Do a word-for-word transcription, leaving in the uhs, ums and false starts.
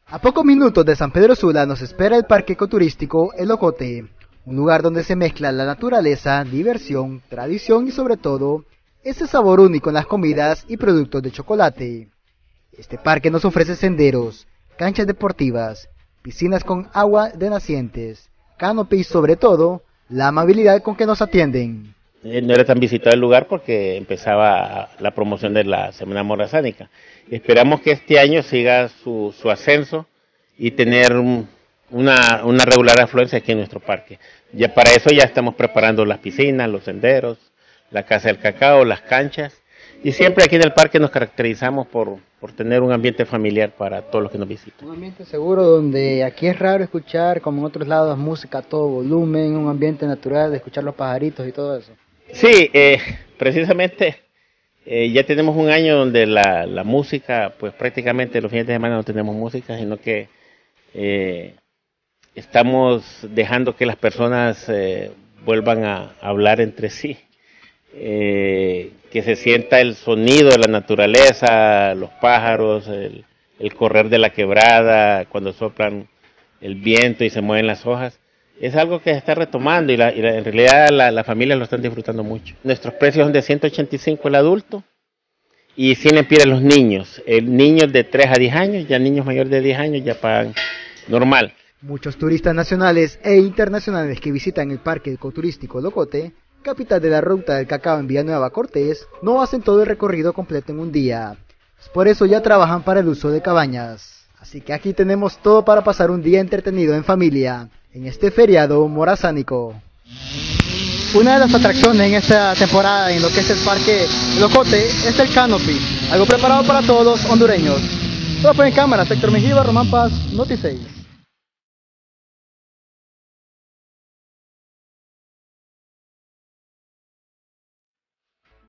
A pocos minutos de San Pedro Sula nos espera el parque ecoturístico El Ocote, un lugar donde se mezcla la naturaleza, diversión, tradición y sobre todo, ese sabor único en las comidas y productos de chocolate. Este parque nos ofrece senderos, canchas deportivas, piscinas con agua de nacientes, canopy y sobre todo, la amabilidad con que nos atienden. No era tan visitado el lugar porque empezaba la promoción de la Semana Morazánica. Esperamos que este año siga su, su ascenso y tener un, una, una regular afluencia aquí en nuestro parque. Ya para eso ya estamos preparando las piscinas, los senderos, la casa del cacao, las canchas. Y siempre aquí en el parque nos caracterizamos por, por tener un ambiente familiar para todos los que nos visitan. Un ambiente seguro donde aquí es raro escuchar, como en otros lados, música a todo volumen, un ambiente natural de escuchar los pajaritos y todo eso. Sí, eh, precisamente eh, ya tenemos un año donde la, la música, pues prácticamente los fines de semana no tenemos música, sino que eh, estamos dejando que las personas eh, vuelvan a hablar entre sí, eh, que se sienta el sonido de la naturaleza, los pájaros, el, el correr de la quebrada, cuando soplan el viento y se mueven las hojas. Es algo que se está retomando y, la, y la, en realidad la, la familia lo están disfrutando mucho. Nuestros precios son de ciento ochenta y cinco el adulto y cien lempiras los niños. El niños de tres a diez años, ya niños mayores de diez años ya pagan normal. Muchos turistas nacionales e internacionales que visitan el parque ecoturístico El Ocote, capital de la ruta del cacao en Villanueva Cortés, no hacen todo el recorrido completo en un día. Por eso ya trabajan para el uso de cabañas. Así que aquí tenemos todo para pasar un día entretenido en familia, en este feriado morazánico. Una de las atracciones en esta temporada en lo que es el parque El Ocote es el canopy, algo preparado para todos los hondureños. Todo por en cámara, Héctor Mejía, Román Paz, Noti seis.